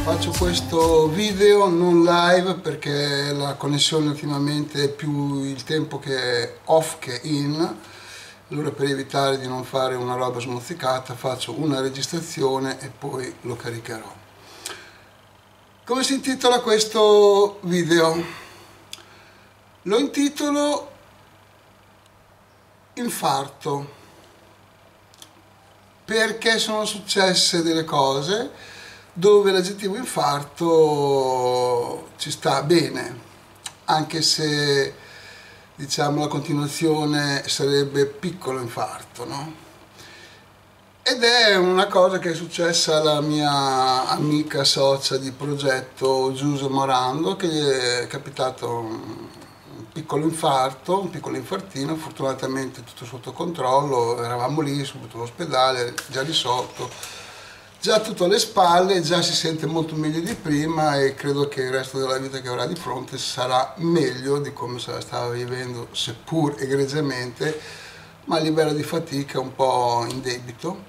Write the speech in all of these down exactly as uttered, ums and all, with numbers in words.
Faccio questo video non live perché la connessione ultimamente è più il tempo che è off che in, allora per evitare di non fare una roba smozzicata faccio una registrazione e poi lo caricherò. Come si intitola questo video? Lo intitolo Infarto, perché sono successe delle cose dove l'aggettivo infarto ci sta bene, anche se diciamo la continuazione sarebbe piccolo infarto, no? Ed è una cosa che è successa alla mia amica socia di progetto Giuse Morando, che gli è capitato un piccolo infarto, un piccolo infartino, fortunatamente tutto sotto controllo, eravamo lì subito all'ospedale, già risolto. Già tutto alle spalle, già si sente molto meglio di prima e credo che il resto della vita che avrà di fronte sarà meglio di come se la stava vivendo, seppur egregiamente, ma a livello di fatica un po' in debito,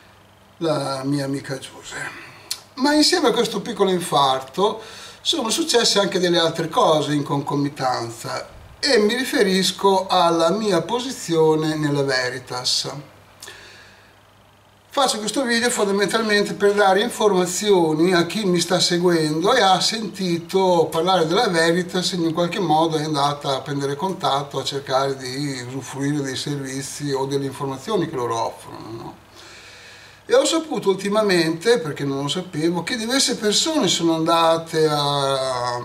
la mia amica Giuse. Ma insieme a questo piccolo infarto sono successe anche delle altre cose in concomitanza e mi riferisco alla mia posizione nella Veritas. Faccio questo video fondamentalmente per dare informazioni a chi mi sta seguendo e ha sentito parlare della Veritas e in qualche modo è andata a prendere contatto, a cercare di usufruire dei servizi o delle informazioni che loro offrono, no? E ho saputo ultimamente, perché non lo sapevo, che diverse persone sono andate a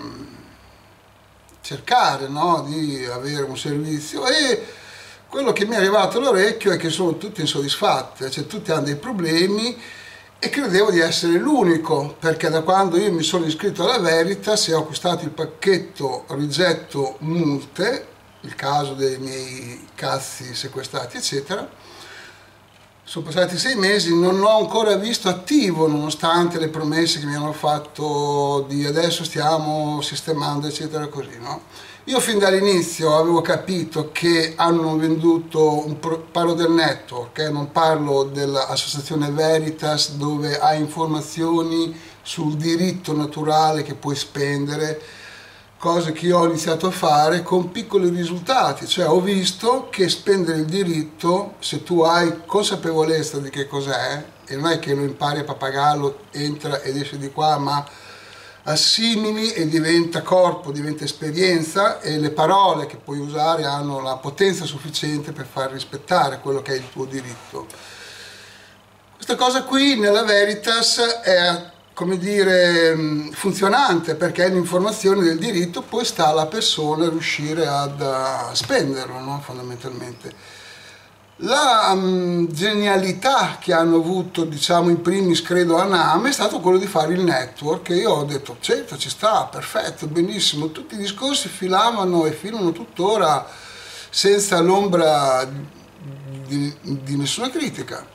cercare, no, di avere un servizio e quello che mi è arrivato all'orecchio è che sono tutti insoddisfatti, cioè tutti hanno dei problemi e credevo di essere l'unico, perché da quando io mi sono iscritto alla Veritas e ho acquistato il pacchetto rigetto multe, il caso dei miei cazzi sequestrati eccetera, sono passati sei mesi, non l'ho ancora visto attivo nonostante le promesse che mi hanno fatto di adesso stiamo sistemando eccetera così, no? Io fin dall'inizio avevo capito che hanno venduto, un pro, parlo del network, eh, non parlo dell'associazione Veritas dove hai informazioni sul diritto naturale che puoi spendere, cose che io ho iniziato a fare con piccoli risultati, cioè ho visto che spendere il diritto, se tu hai consapevolezza di che cos'è, e non è che lo impari a pappagallo, entra ed esce di qua, ma assimili e diventa corpo, diventa esperienza e le parole che puoi usare hanno la potenza sufficiente per far rispettare quello che è il tuo diritto. Questa cosa qui nella Veritas è, come dire, funzionante perché è l'informazione del diritto, poi sta alla persona riuscire ad uh, spenderlo, no? Fondamentalmente. La um, genialità che hanno avuto, diciamo, in primis credo a Nam è stato quello di fare il network e io ho detto certo ci sta, perfetto, benissimo, tutti i discorsi filavano e filano tuttora senza l'ombra di, di nessuna critica.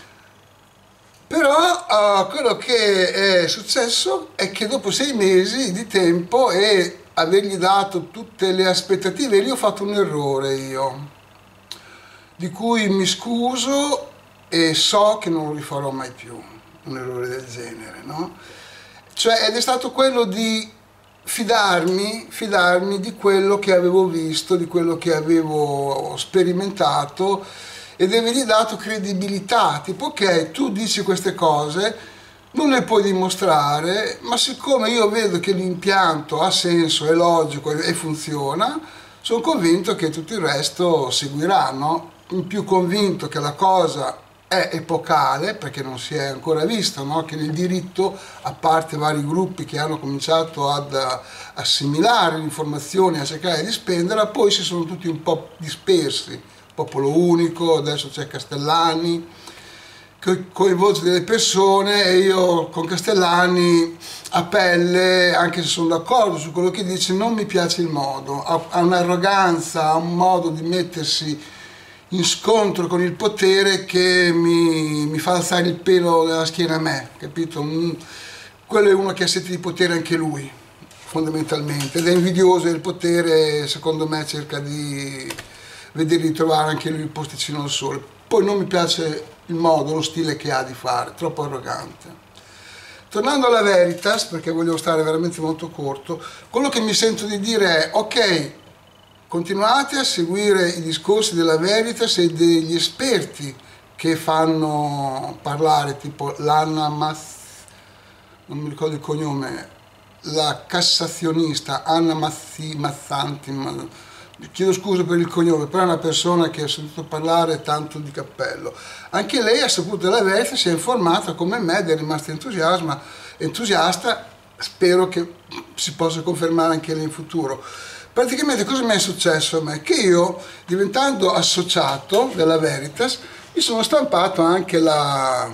Però uh, quello che è successo è che dopo sei mesi di tempo e avergli dato tutte le aspettative, lì ho fatto un errore io, di cui mi scuso e so che non lo rifarò mai più, un errore del genere, no? Cioè, ed è stato quello di fidarmi, fidarmi di quello che avevo visto, di quello che avevo sperimentato ed avergli dato credibilità, tipo ok, tu dici queste cose, non le puoi dimostrare, ma siccome io vedo che l'impianto ha senso, è logico e funziona, sono convinto che tutto il resto seguirà, no? In più convinto che la cosa è epocale, perché non si è ancora visto, no? Che nel diritto, a parte vari gruppi che hanno cominciato ad assimilare l'informazione, a cercare di spenderla, poi si sono tutti un po' dispersi, popolo unico, adesso c'è Castellani, che coinvolge delle persone e io con Castellani a pelle, anche se sono d'accordo su quello che dice, non mi piace il modo, ha un'arroganza, ha un modo di mettersi in scontro con il potere che mi, mi fa alzare il pelo della schiena a me, capito? Un, quello è uno che ha sete di potere anche lui, fondamentalmente, ed è invidioso del potere, secondo me cerca di vedere di trovare anche lui il posticino al sole. Poi non mi piace il modo, lo stile che ha di fare, troppo arrogante. tornando alla Veritas, perché voglio stare veramente molto corto, quello che mi sento di dire è: ok, continuate a seguire i discorsi della Veritas e degli esperti che fanno parlare, tipo l'Anna Math, non mi ricordo il cognome, la cassazionista Anna Mazzi, Mazzanti, ma, chiedo scusa per il cognome, però è una persona che ho sentito parlare tanto di cappello. Anche lei ha saputo della Veritas, si è informata come me ed è rimasta entusiasta, spero che si possa confermare anche lei in futuro. Praticamente cosa mi è successo a me? Che io, diventando associato della Veritas, mi sono stampato anche la,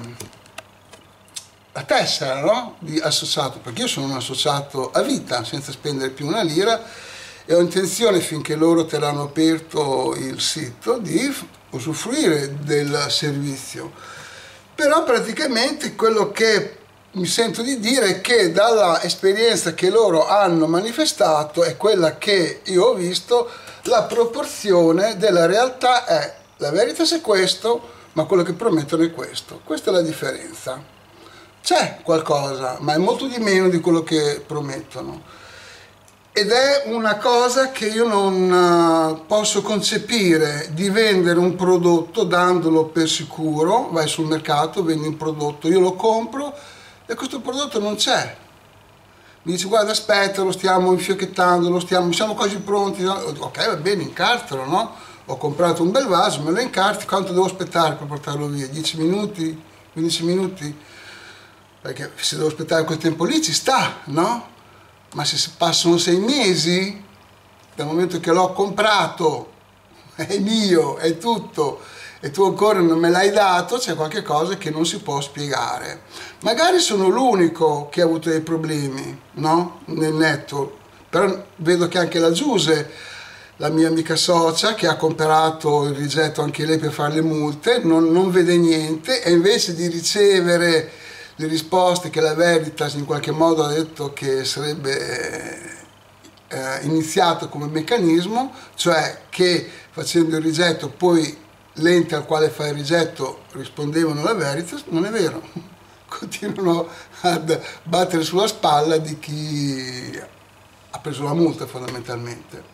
la tessera, no? Di associato, perché io sono un associato a vita, senza spendere più una lira, e ho intenzione, finché loro terranno aperto il sito, di usufruire del servizio. Però praticamente quello che mi sento di dire è che dalla esperienza che loro hanno manifestato e quella che io ho visto, la proporzione della realtà è: la Veritas è questo, ma quello che promettono è questo. Questa è la differenza. C'è qualcosa, ma è molto di meno di quello che promettono. Ed è una cosa che io non posso concepire, di vendere un prodotto dandolo per sicuro. Vai sul mercato, vendi un prodotto, io lo compro e questo prodotto non c'è. Mi dice: guarda, aspetta, lo stiamo infiocchettando, lo stiamo, siamo quasi pronti. Ok, va bene, incartalo, no? Ho comprato un bel vaso, me lo incarti, quanto devo aspettare per portarlo via? dieci minuti? quindici minuti? Perché se devo aspettare quel tempo lì ci sta, no? Ma se passano sei mesi, dal momento che l'ho comprato, è mio, è tutto, e tu ancora non me l'hai dato, c'è qualche cosa che non si può spiegare. Magari sono l'unico che ha avuto dei problemi, no? Nel network, però vedo che anche la Giuse, la mia amica socia, che ha comprato il rigetto anche lei per fare le multe, non, non vede niente, e invece di ricevere le risposte che la Veritas in qualche modo ha detto che sarebbe eh, iniziato come meccanismo, cioè che facendo il rigetto poi l'ente al quale fa il rigetto rispondevano alla Veritas, non è vero. Continuano a battere sulla spalla di chi ha preso la multa, fondamentalmente.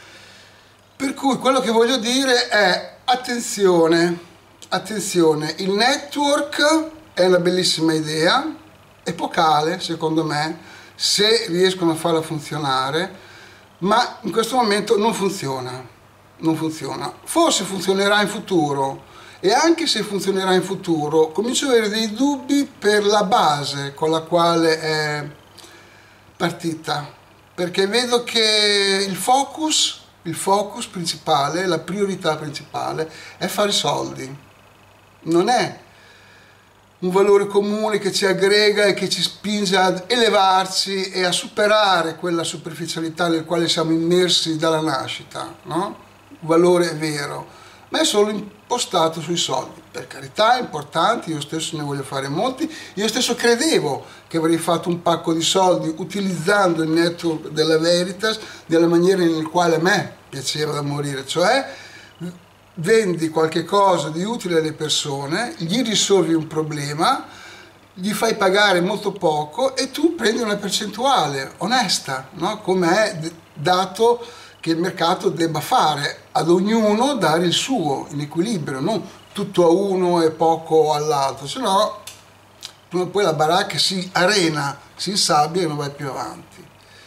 Per cui quello che voglio dire è: attenzione, attenzione, il network è una bellissima idea, epocale secondo me, se riescono a farla funzionare, ma in questo momento non funziona, non funziona. Forse funzionerà in futuro, e anche se funzionerà in futuro comincio ad avere dei dubbi per la base con la quale è partita, perché vedo che il focus, il focus principale, la priorità principale è fare soldi, non è un valore comune che ci aggrega e che ci spinge ad elevarci e a superare quella superficialità nel quale siamo immersi dalla nascita, no? Un valore vero, ma è solo impostato sui soldi. Per carità, importanti, io stesso ne voglio fare molti, io stesso credevo che avrei fatto un pacco di soldi utilizzando il network della Veritas nella maniera nel quale a me piaceva da morire, cioè vendi qualche cosa di utile alle persone, gli risolvi un problema, gli fai pagare molto poco e tu prendi una percentuale onesta, no? Come è dato che il mercato debba fare, ad ognuno dare il suo, in equilibrio, non tutto a uno e poco all'altro, se no poi la baracca si arena, si insabbia e non vai più avanti.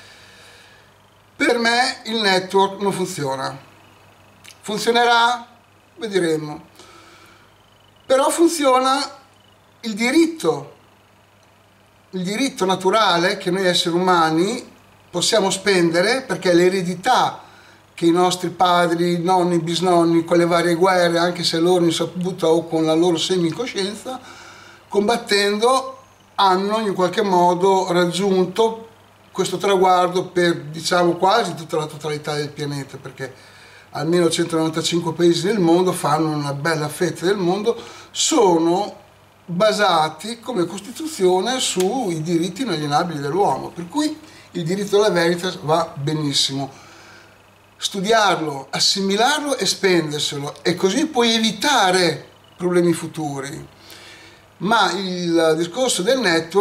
Per me il network non funziona. Funzionerà? Vedremo. Però funziona il diritto, il diritto naturale che noi esseri umani possiamo spendere, perché l'eredità che i nostri padri, nonni, bisnonni, con le varie guerre, anche se loro insaputa o con la loro semi-incoscienza, combattendo, hanno in qualche modo raggiunto questo traguardo per, diciamo, quasi tutta la totalità del pianeta, perché almeno centonovantacinque paesi del mondo fanno una bella fetta del mondo, sono basati come Costituzione sui diritti inalienabili dell'uomo, per cui il diritto alla Veritas va benissimo. Studiarlo, assimilarlo e spenderselo, e così puoi evitare problemi futuri. Ma il discorso del network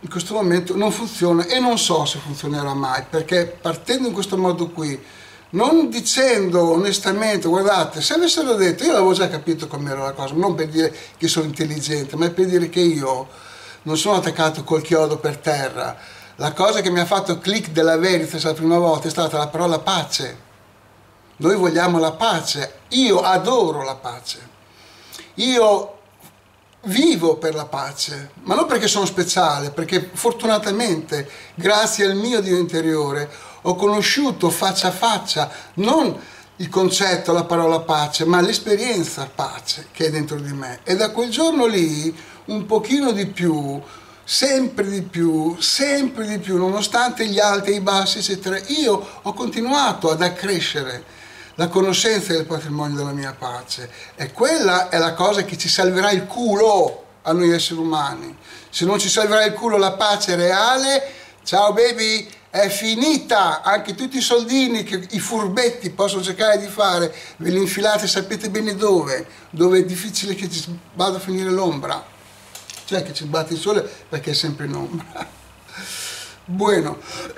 in questo momento non funziona e non so se funzionerà mai, perché partendo in questo modo qui, non dicendo onestamente, guardate, se avessero detto, io l'avevo già capito com'era la cosa, non per dire che sono intelligente, ma per dire che io non sono attaccato col chiodo per terra. La cosa che mi ha fatto click della Veritas la prima volta è stata la parola pace. Noi vogliamo la pace, io adoro la pace, io vivo per la pace, ma non perché sono speciale, perché fortunatamente, grazie al mio Dio interiore, ho conosciuto faccia a faccia non il concetto, la parola pace, ma l'esperienza pace che è dentro di me. E da quel giorno lì, un pochino di più, sempre di più, sempre di più, nonostante gli alti e i bassi, eccetera, io ho continuato ad accrescere la conoscenza del patrimonio della mia pace, e quella è la cosa che ci salverà il culo a noi esseri umani. Se non ci salverà il culo la pace reale, ciao baby, è finita. Anche tutti i soldini che i furbetti possono cercare di fare, ve li infilate sapete bene dove, dove è difficile che ci vada a finire l'ombra, cioè che ci batte il sole perché è sempre in ombra. Bueno.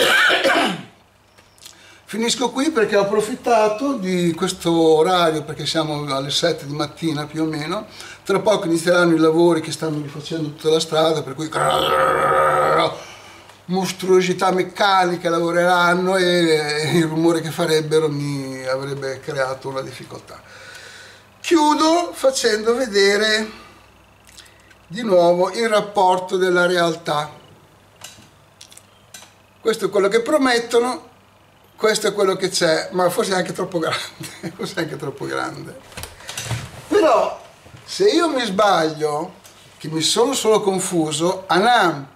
Finisco qui perché ho approfittato di questo orario, perché siamo alle sette di mattina più o meno, tra poco inizieranno i lavori che stanno rifacendo tutta la strada, per cui mostruosità meccaniche lavoreranno e il rumore che farebbero mi avrebbe creato una difficoltà. Chiudo facendo vedere di nuovo il rapporto della realtà. Questo è quello che promettono. Questo è quello che c'è, ma forse è anche troppo grande, forse è anche troppo grande. Però, se io mi sbaglio, che mi sono solo confuso, Anam,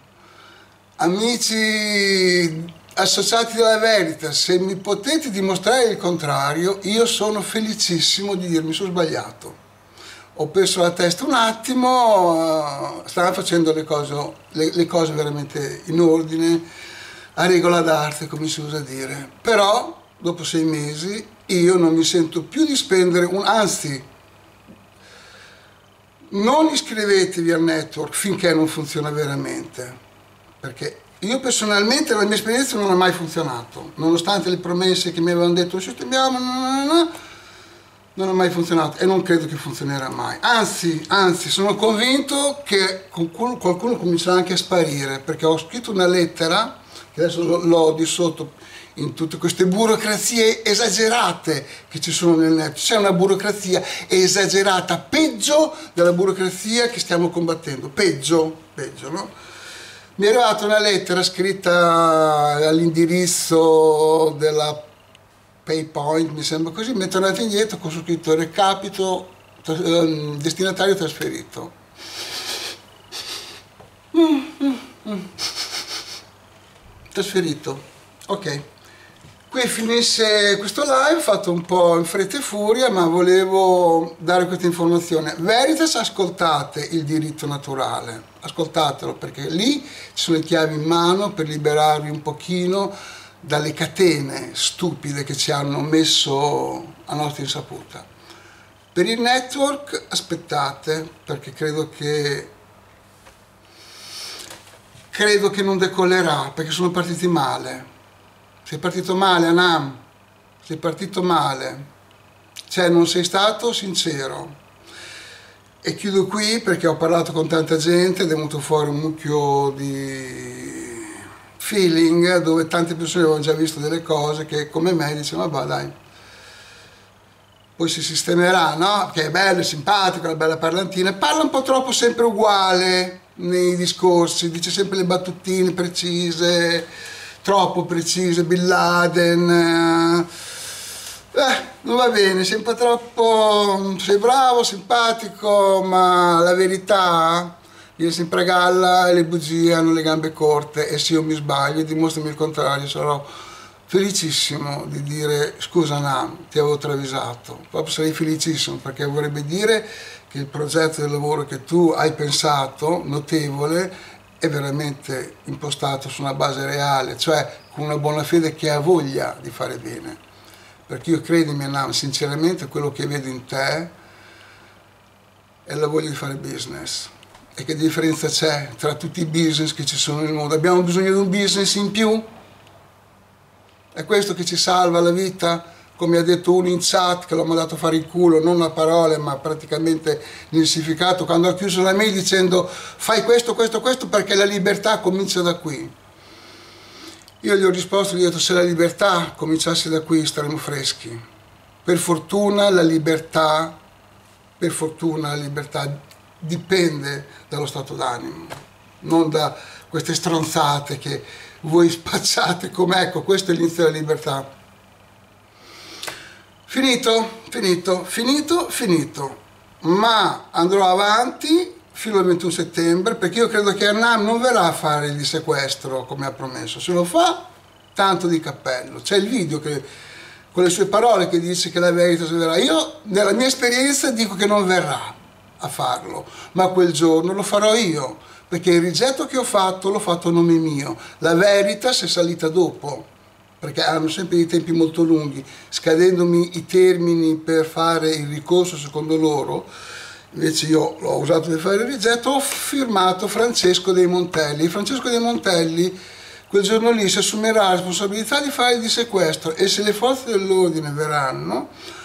amici associati della Veritas, se mi potete dimostrare il contrario, io sono felicissimo di dirmi sono sbagliato. Ho perso la testa un attimo, stavano facendo le cose, le, le cose veramente in ordine, a regola d'arte, come si usa dire. Però dopo sei mesi io non mi sento più di spendere un, anzi, non iscrivetevi al network finché non funziona veramente, perché io personalmente la mia esperienza non ha mai funzionato, nonostante le promesse che mi avevano detto sistemiamo, non ha mai funzionato e non credo che funzionerà mai. Anzi, anzi, sono convinto che qualcuno, qualcuno comincerà anche a sparire, perché ho scritto una lettera che adesso l'ho di sotto in tutte queste burocrazie esagerate che ci sono nel netto. C'è una burocrazia esagerata, peggio della burocrazia che stiamo combattendo, peggio, peggio, no? Mi è arrivata una lettera scritta all'indirizzo della PayPoint, mi sembra così, mi è tornata indietro con su scritto recapito, eh, destinatario trasferito. Mm, mm, mm. Trasferito, ok. Qui finisce questo live, fatto un po' in fretta e furia, ma volevo dare questa informazione. Veritas, ascoltate il diritto naturale, ascoltatelo, perché lì ci sono le chiavi in mano per liberarvi un pochino dalle catene stupide che ci hanno messo a nostra insaputa. Per il network aspettate, perché credo che credo che non decollerà, perché sono partiti male. Sei partito male, Anam, sei partito male, cioè non sei stato sincero. E chiudo qui perché ho parlato con tanta gente ed è venuto fuori un mucchio di feeling dove tante persone avevano già visto delle cose che come me dicevano vabbè dai, poi si sistemerà, no? Che è bello, è simpatico, una bella parlantina, parla un po' troppo sempre uguale nei discorsi, dice sempre le battutine precise, troppo precise, Bin Laden, eh, non va bene, sei un po' troppo, sei bravo, simpatico, ma la verità viene sempre a galla e le bugie hanno le gambe corte, e se io mi sbaglio dimostrami il contrario, sarò felicissimo di dire scusa Nam, ti avevo travisato, proprio sarei felicissimo, perché vorrebbe dire che il progetto del lavoro che tu hai pensato, notevole, è veramente impostato su una base reale, cioè con una buona fede che ha voglia di fare bene. Perché io credimi Nam, sinceramente quello che vedo in te è la voglia di fare business. E che differenza c'è tra tutti i business che ci sono nel mondo? Abbiamo bisogno di un business in più? È questo che ci salva la vita? Come ha detto uno in chat, che l'ho mandato a fare il culo, non a parole ma praticamente nel significato, quando ha chiuso la mail dicendo fai questo, questo, questo perché la libertà comincia da qui. Io gli ho risposto, gli ho detto se la libertà cominciasse da qui staremmo freschi. Per fortuna la libertà, per fortuna la libertà dipende dallo stato d'animo, non da queste stronzate che voi spacciate come ecco, questo è l'inizio della libertà. Finito, finito, finito, finito, ma andrò avanti fino al ventuno settembre perché io credo che Annam non verrà a fare il sequestro come ha promesso, se lo fa tanto di cappello, c'è il video che, con le sue parole che dice che la Veritas verrà, io nella mia esperienza dico che non verrà a farlo, ma quel giorno lo farò io, perché il rigetto che ho fatto l'ho fatto a nome mio, la Veritas è salita dopo, perché hanno sempre dei tempi molto lunghi, scadendomi i termini per fare il ricorso secondo loro, invece io l'ho usato per fare il rigetto, ho firmato Francesco dei Montelli. Francesco dei Montelli quel giorno lì si assumerà la responsabilità di fare il dissequestro e se le forze dell'ordine verranno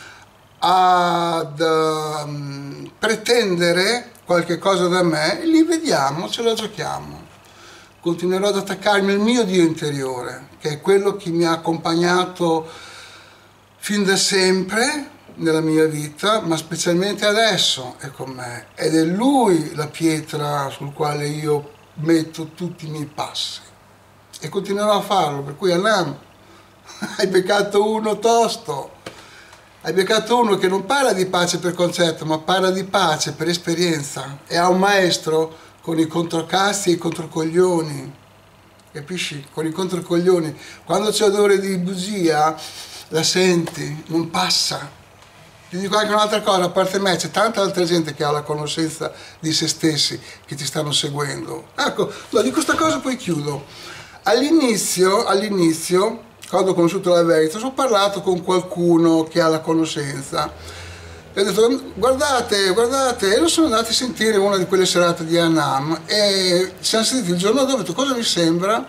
ad um, pretendere qualche cosa da me, lì vediamo, ce la giochiamo. Continuerò ad attaccarmi al mio Dio interiore, che è quello che mi ha accompagnato fin da sempre nella mia vita, ma specialmente adesso è con me. Ed è Lui la pietra sul quale io metto tutti i miei passi. E continuerò a farlo, per cui Annam, hai beccato uno tosto. Hai beccato uno che non parla di pace per concetto, ma parla di pace per esperienza. E ha un maestro con i controcasti e i controcoglioni, capisci? Con i controcoglioni, quando c'è odore di bugia la senti, non passa. Ti dico anche un'altra cosa, a parte me c'è tanta altra gente che ha la conoscenza di se stessi che ti stanno seguendo. Ecco, no, di questa cosa poi chiudo. All'inizio, all'inizio, quando ho conosciuto la Veritas, ho parlato con qualcuno che ha la conoscenza. E ho detto guardate, guardate, e lo sono andati a sentire una di quelle serate di Annam e ci siamo sentiti il giorno dopo, ho detto cosa mi sembra?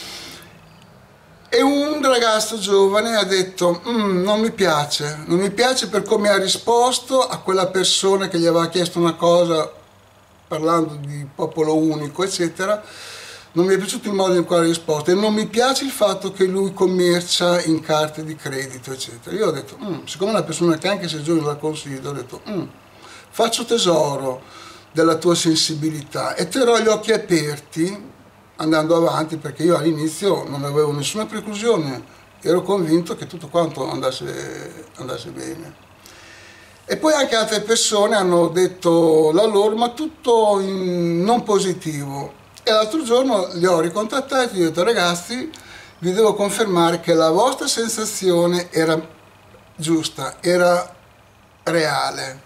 E un ragazzo giovane ha detto mm, non mi piace, non mi piace per come ha risposto a quella persona che gli aveva chiesto una cosa parlando di popolo unico eccetera. Non mi è piaciuto il modo in cui ha risposto e non mi piace il fatto che lui commercia in carte di credito, eccetera. Io ho detto, mm, siccome è una persona che anche se giorni la considero, ho detto, mm, faccio tesoro della tua sensibilità e terrò gli occhi aperti andando avanti perché io all'inizio non avevo nessuna preclusione, ero convinto che tutto quanto andasse, andasse bene. E poi anche altre persone hanno detto la loro, ma tutto in non positivo. E l'altro giorno li ho ricontattati e ho detto ragazzi vi devo confermare che la vostra sensazione era giusta, era reale,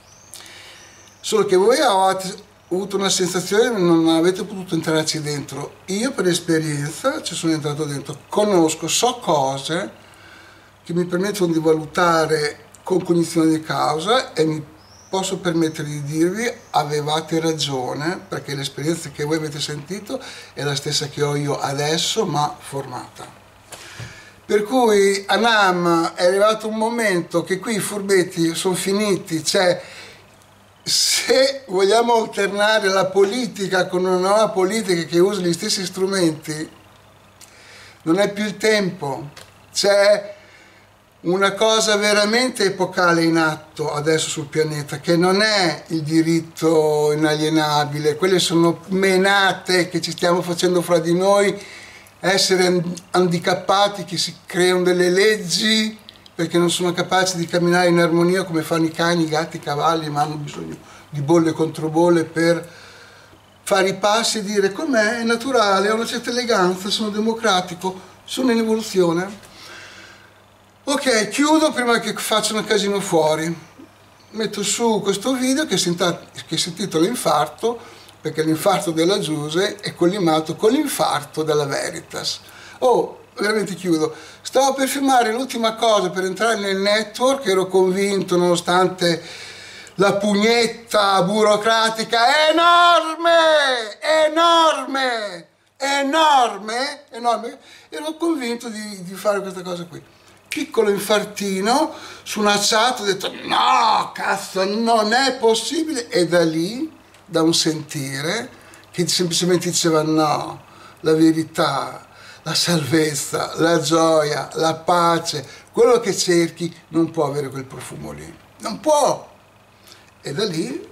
solo che voi avete avuto una sensazione e non avete potuto entrarci dentro. Io per esperienza ci sono entrato dentro, conosco, so cose che mi permettono di valutare con cognizione di causa e mi posso permettere di dirvi avevate ragione perché l'esperienza che voi avete sentito è la stessa che ho io adesso ma formata. Per cui Annam è arrivato un momento che qui i furbetti sono finiti, cioè se vogliamo alternare la politica con una nuova politica che usa gli stessi strumenti non è più il tempo, c'è una cosa veramente epocale in atto adesso sul pianeta, che non è il diritto inalienabile, quelle sono menate che ci stiamo facendo fra di noi, essere handicappati, che si creano delle leggi perché non sono capaci di camminare in armonia come fanno i cani, i gatti, i cavalli, ma hanno bisogno di bolle contro bolle per fare i passi e dire com'è, è naturale, ha una certa eleganza, sono democratico, sono in evoluzione. Ok, chiudo prima che facciano casino fuori. Metto su questo video che si, che si intitola Infarto, perché l'infarto della Giuse è collimato con l'infarto della Veritas. Oh, veramente chiudo. Stavo per filmare l'ultima cosa per entrare nel network, ero convinto, nonostante la pugnetta burocratica è enorme, enorme, enorme, enorme. Ero convinto di, di fare questa cosa qui. Piccolo infartino su una chat, ho detto no, cazzo, non è possibile. E da lì, da un sentire, che semplicemente diceva no, la verità, la salvezza, la gioia, la pace, quello che cerchi non può avere quel profumo lì, non può. E da lì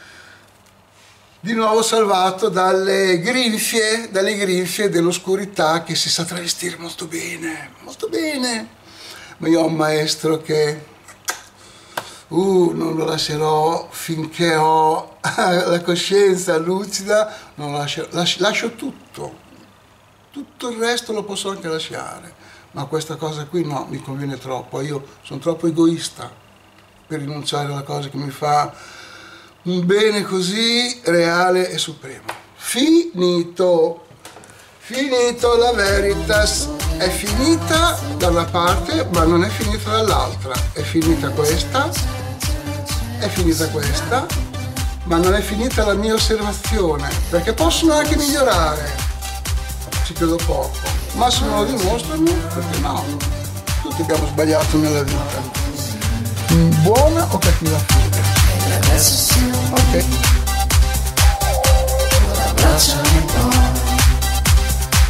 di nuovo salvato dalle grinfie, dalle grinfie dell'oscurità che si sa travestire molto bene, molto bene. Ma io ho un maestro che uh, non lo lascerò finché ho la coscienza lucida, non lo lascio, lascio, lascio tutto. Tutto il resto lo posso anche lasciare, ma questa cosa qui no, mi conviene troppo, io sono troppo egoista per rinunciare alla cosa che mi fa un bene così reale e supremo. Finito, finito, la Veritas è finita da una parte, ma non è finita dall'altra, è finita questa, è finita questa, ma non è finita la mia osservazione, perché possono anche migliorare, ci credo poco, ma se non lo dimostrano, perché no? Tutti abbiamo sbagliato nella vita. Buona o cattiva fede? Ok.